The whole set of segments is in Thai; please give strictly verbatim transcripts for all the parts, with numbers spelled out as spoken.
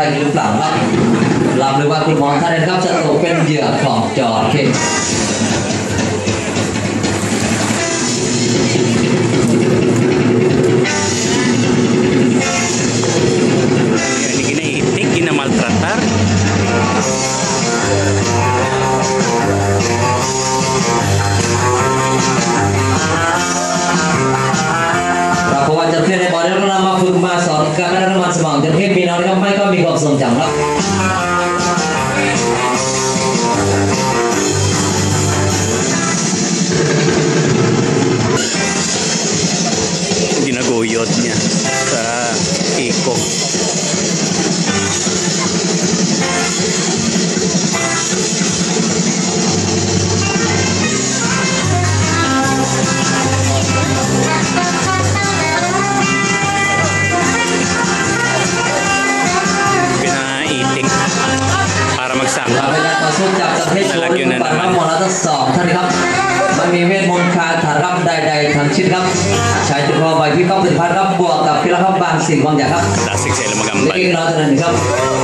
หรือเปล่าครับลำหรือว่าคุณหมอท่านนะครับจะตกเป็นเหยื่อของจอร์เค ini itik ini maltratar เพราะว่าจระเข้ในบ่อนี้เรานำมาฝึกมาสอนการนักมันสมองจระเข้มีน้อยก็ไม่ก็มีความทรงจำครับ ginaguyod-nya sa iko. Pinaiting para magsama. Nalagyan na naman. ท่านครับมันมีเวทมนต์คาถารับใดๆทั้งชิ้นครับใช้จุดพอใบพี่ต้องปฏิพัทธ์รับบวกกับพิรครับบางสิ่งบางอย่างครับ Dasig sa ilang magambal. นี่เราจะนั่นครับ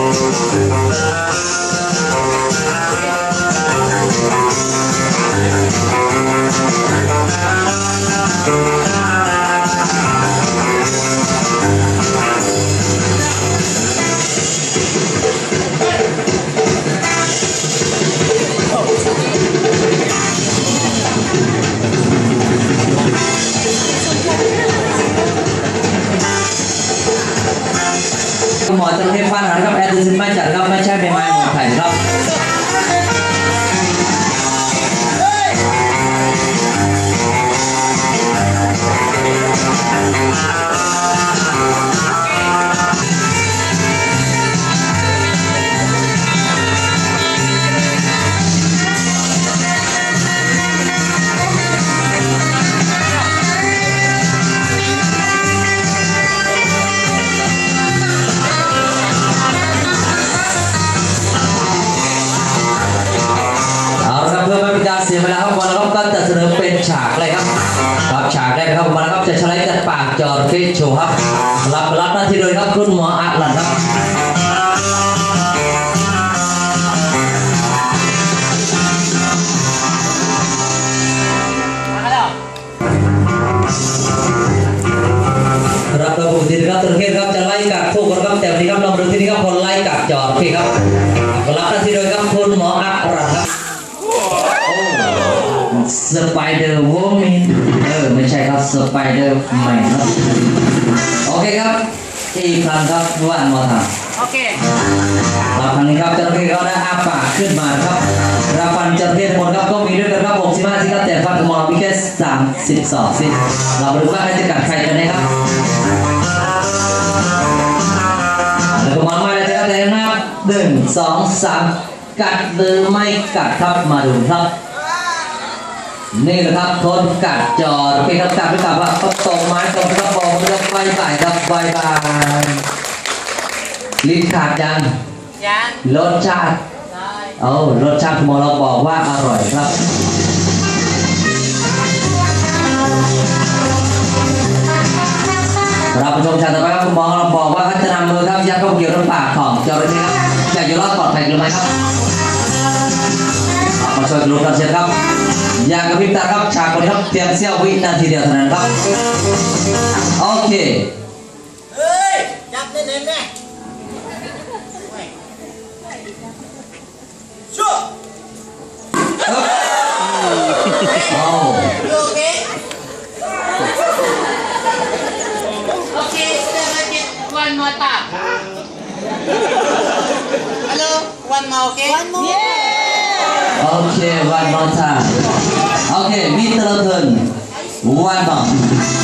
หมอจระเข้ฟาดหางครับแอดดิซินไม่จัดครับไม่ใช่ใบไม้หมอนไผ่ครับเสียเวลาครับบอลนะครับก็จะเสนอเป็นฉากเลยครับครับฉากแรกครับบอลนะครับจะใช้จัดปากจอร์เคโชว์ครับรับรับหน้าที่โดยครับคุณหมออาลันครับรับระบุทีนี้ครับจอร์เคครับจะไล่กัดคู่กันครับแต่ทีนี้ครับลองดูทีนี้ครับคนไล่กัดจอร์เคครับรับหน้าที่โดยครับคุณหมออาลันครับสไปเดอร์วูแมนเออไม่ใช่ครับสไปเดอร์แมนครับโอเคครับอีกครั้งครับวันมาทำโอเคครั้งนี้ครับจระเข้เขาได้อาปากขึ้นมาครับราฟันจระเข้ทั้งหมดครับก็มีด้วยกันครับหกสิบห้าสิครับแต่ฟันของเรามีแค่สามสิบสองสิเรามาดูว่าใครจะกัดใครกันนะครับแล้วก็มองมาเลยครับแต่นับหนึ่งสองสามกัดหรือไม่กัดครับมาดูครับนี่แหละครับคนกัดจอดโอเคครับกัดไปกับว่าเขาตกไม้ตกกระบอกเรื่องใบใบครับใบใบลิ้นขาดยังยังรสชาติโอ้รสชาติหมอเราบอกว่าอร่อยครับเราไปชมฉากต่อไปครับคุณหมอเราบอกว่าเขาจะนำมือครับยัดเข้าเกี่ยวกับปากของจอร์เคครับอยากอยู่รอดปลอดภัยหรือไม่ครับมาช่วยดูกันเชิญครับอยากกระพริบตาครับฉากคนครับเตรียมเสี้ยววินาทีเดียวเท่านั้นครับโอเคเฮ้ยจับเน้นๆเนี่ยชั่วโอ้โอเคโอเคเดี๋ยวมาเก็บ one more time hello one more okay one more Okay, one more time. Okay, Mister Turn. One more.